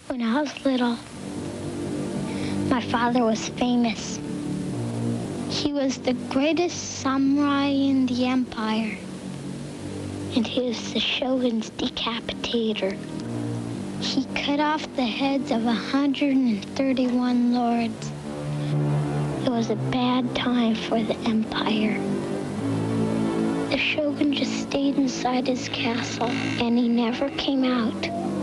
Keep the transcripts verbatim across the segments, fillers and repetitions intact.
When I was little, my father was famous. He was the greatest samurai in the empire, and he was the shogun's decapitator. He cut off the heads of one hundred thirty-one lords. It was a bad time for the empire. The shogun just stayed inside his castle, and he never came out.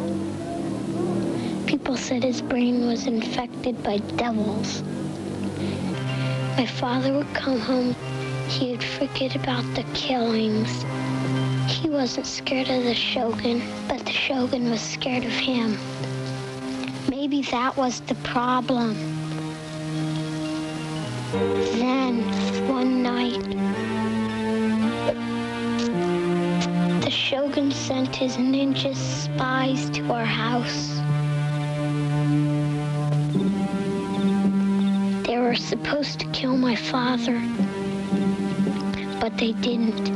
People said his brain was infected by devils. My father would come home. He would forget about the killings. He wasn't scared of the shogun, but the shogun was scared of him. Maybe that was the problem. Then, one night, the shogun sent his ninja spies to our house. They were supposed to kill my father, but they didn't.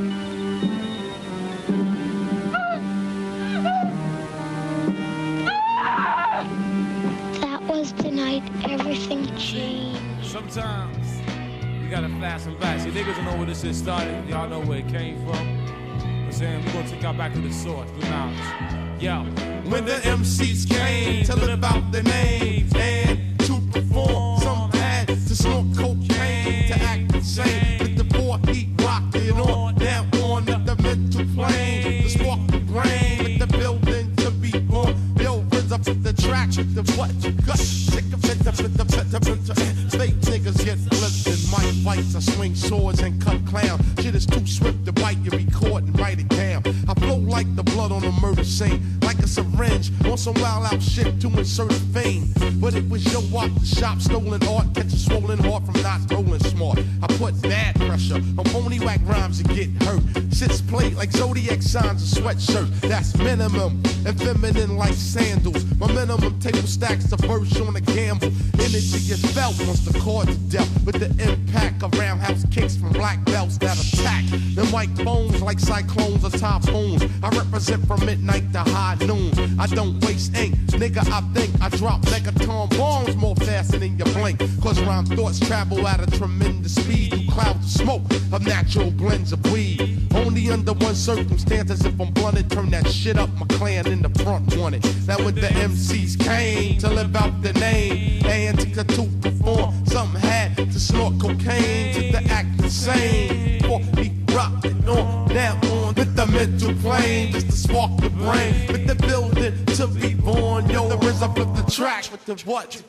That was the night everything changed. Sometimes you gotta fasten back. See, niggas don't know where this shit started. Y'all know where it came from. I'm saying we're gonna take y'all back to the source, the knowledge. Yo, when the M Cs came to live out their names and to perform, some had to snort cocaine to act insane. With the four heat rocking on down on the mental plane, the spark the brain with the building to be born. Yo, rinse up the track with the what you got. Sick of it, with the fake niggas get flipped in my fights. I swing swords and cut clown. Shit is too swift to bite. You record and write it down. I flow like the blood on a murder scene, like a syringe on some wild out shit to insert fame. But it was your walk the shop, stolen art, catch a swollen heart from not rolling smart. I put bad pressure on phony whack rhymes and get hurt. Shit's played like zodiac signs and sweatshirt. That's minimum and feminine like sandals. My minimum table stacks the verse on a gamble. Energy is felt once the chords are dealt with the impact of roundhouse kicks from black belts that attack. Them white bones like cyclones or typhoons. I represent from midnight to high noon. I don't waste ink, nigga. I think I drop megaton bombs more faster than you blink. Cause rhyme thoughts travel at a tremendous speed through clouds of smoke of natural blends of weed. Only under one circumstance, as if I'm blunted, turn that shit up. My clan in the front wanted. Now when the M Cs came to live out the name, and to to perform, some had to snort cocaine to the act insane. For he rocked it on down on with the mental plane, just to spark the brain with the building to be born. Yo, the rhythm of the track with the what?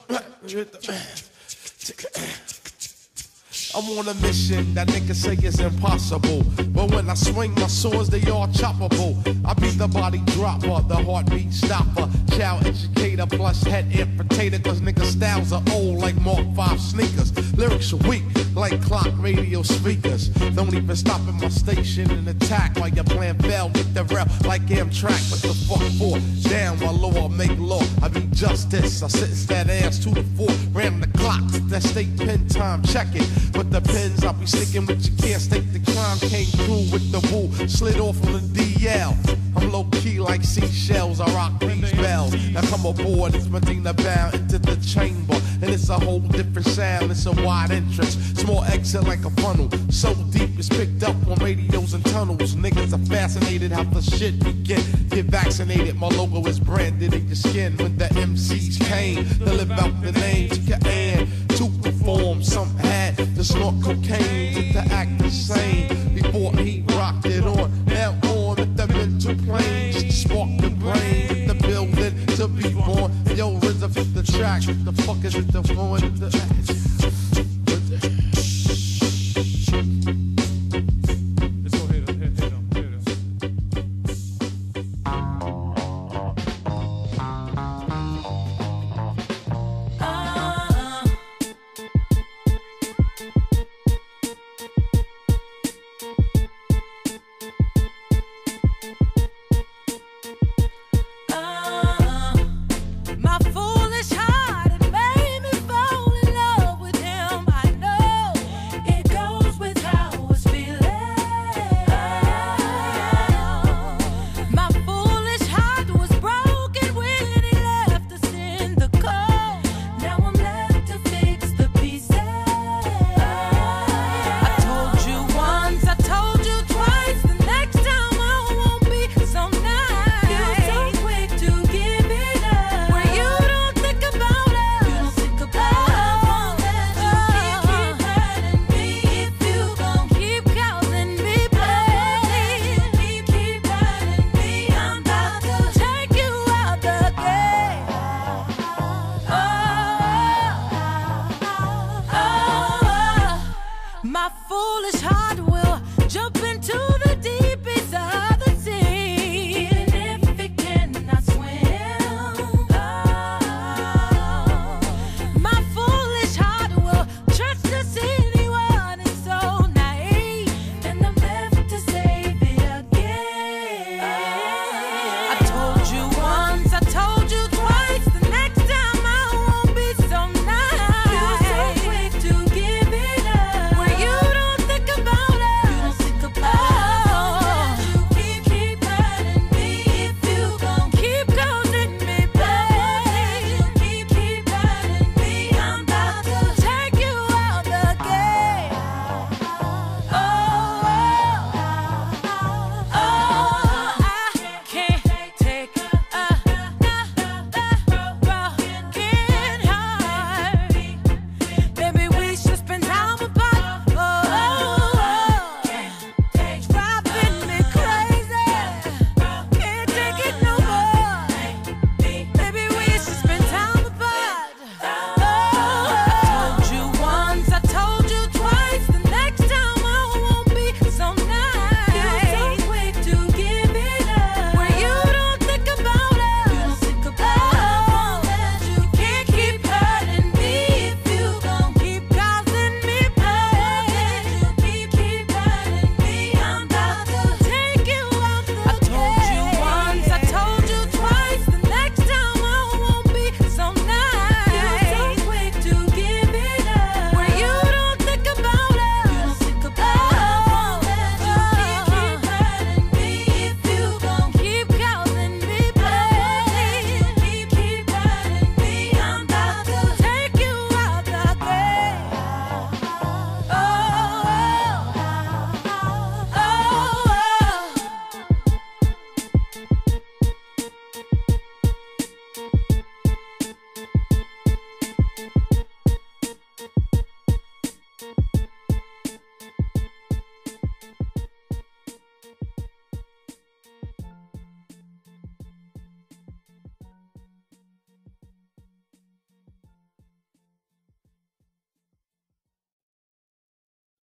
I'm on a mission that niggas say is impossible. But when I swing my swords, they all choppable. I be the body dropper, the heartbeat stopper, child educator plus head infiltrator. Cause niggas styles are old like Mark five sneakers. Lyrics are weak like clock radio speakers. Don't even stop at my station and attack while you're playing bell with the rep like Amtrak. What the fuck for? Down my law, make law. I be justice. I sentence that ass to the floor. Ram the clock to that state pen time. Check it. But the pins I'll be sticking with, you can't stake the crime. Came through with the woo, slid off on the D L. I'm low key like seashells, I rock these bells. Now come aboard, it's Medina bound into the chamber. And it's a whole different sound, it's a wide entrance. Small exit like a funnel, so deep it's picked up on radios and tunnels. Niggas are fascinated how the shit begin. Get vaccinated, my logo is branded in your skin. When the M Cs came to live out the name, to your hand, to perform. Some had to snort cocaine to the act the same. Before he rocked it on, now on with the mental plane, just to spark the brain, with the building to be born. Yo, rhythm with the track, what the fuck is it the phone?